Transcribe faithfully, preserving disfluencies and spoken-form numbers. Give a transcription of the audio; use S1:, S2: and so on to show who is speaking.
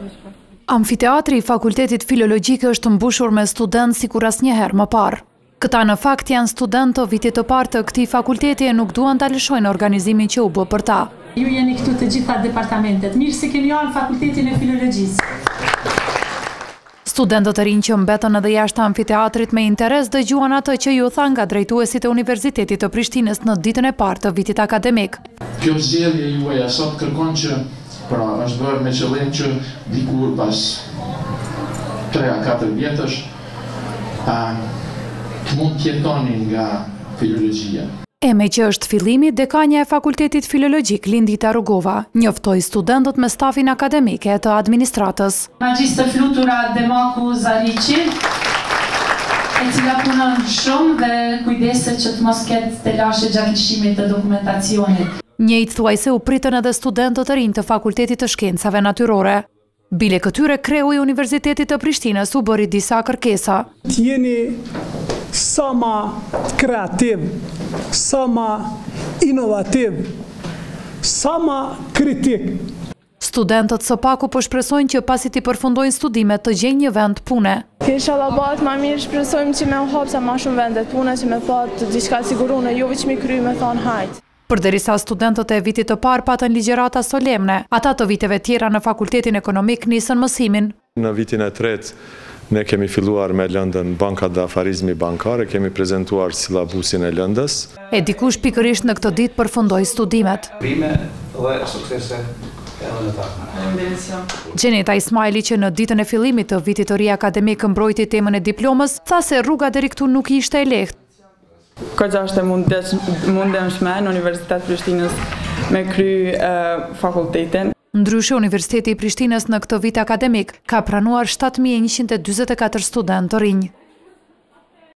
S1: Amfiteatri i Fakultetit Filologjik është mbushur me studentë sikur asnjëherë më parë. Këta në fakt janë studentë të vitit të parë të këtij fakulteti e nuk duan ta lëshojnë organizimin që u bë për ta.
S2: Ju jeni këtu të gjitha departamentet. Mirë se keni ardhur në Fakultetin e Filologjisë.
S1: Studentët e rinj që mbetën edhe jashtë amfiteatrit me interes dëgjuan atë që ju tha nga drejtuesit e Universitetit të Prishtinës në ditën e parë të vitit akademik.
S3: Kjo zgjedhje juaja sot kërkon që, pra, është bërë me qëllim që dikur pas tre a katër vjetësh të mund të jetoni nga filologjia.
S1: E me që është fillimi, dekanja e Fakultetit Filologjik Lindita Rugova njoftoi studentët me stafin akademike e të administratës.
S2: Magjistër Flutura Demaku Zariqi, e cila punon shumë dhe kujdeset që të mos ketë telashe gjatë lëshimit të dokumentacionit.
S1: Njëjtë thuajse u pritën edhe studentët e rinj të Fakultetit të Shkencave Natyrore. Bile këtyre kreu i Universitetit të Prishtinës u bëri disa kërkesa.
S4: Jeni sa ma kreativ, sa ma inovativ, sa ma kritik.
S1: Studentët së paku po shpresojnë që pasi t'i përfundojnë studimet të gjejnë një vend pune.
S5: Inshallah bëhet ma mirë, shpresojmë që me u hapë sa ma shumë vendet pune, që me patë diçka sigurune, jo veç mi kry me thonë hajtë.
S1: Përderisa studentët e vitit të parë patën ligjërata solemne, ata të viteve tjera në Fakultetin Ekonomik nisën mësimin.
S6: Në vitin e tretë ne kemi filluar me lëndën Bankat dhe Afarizmi Bankare, kemi prezentuar sillabusin e lëndës.
S1: E dikush pikërisht në këtë ditë përfundoi studimet.
S7: Rime dhe suksese edhe në takme.
S1: Gjeneta Ismaili, që në ditën e fillimit të vitit të ri akademik mbrojti temën e diplomës, tha se rruga deri këtu nuk ishte e lehtë.
S8: Kërgja është e mundeshme në Universitet Prishtinës me kry fakultetin.
S1: Ndryshe, Universiteti i Prishtinës në këtë vit akademik ka pranuar shtatë mijë e njëqind e dyzet e katër studentë të rinj.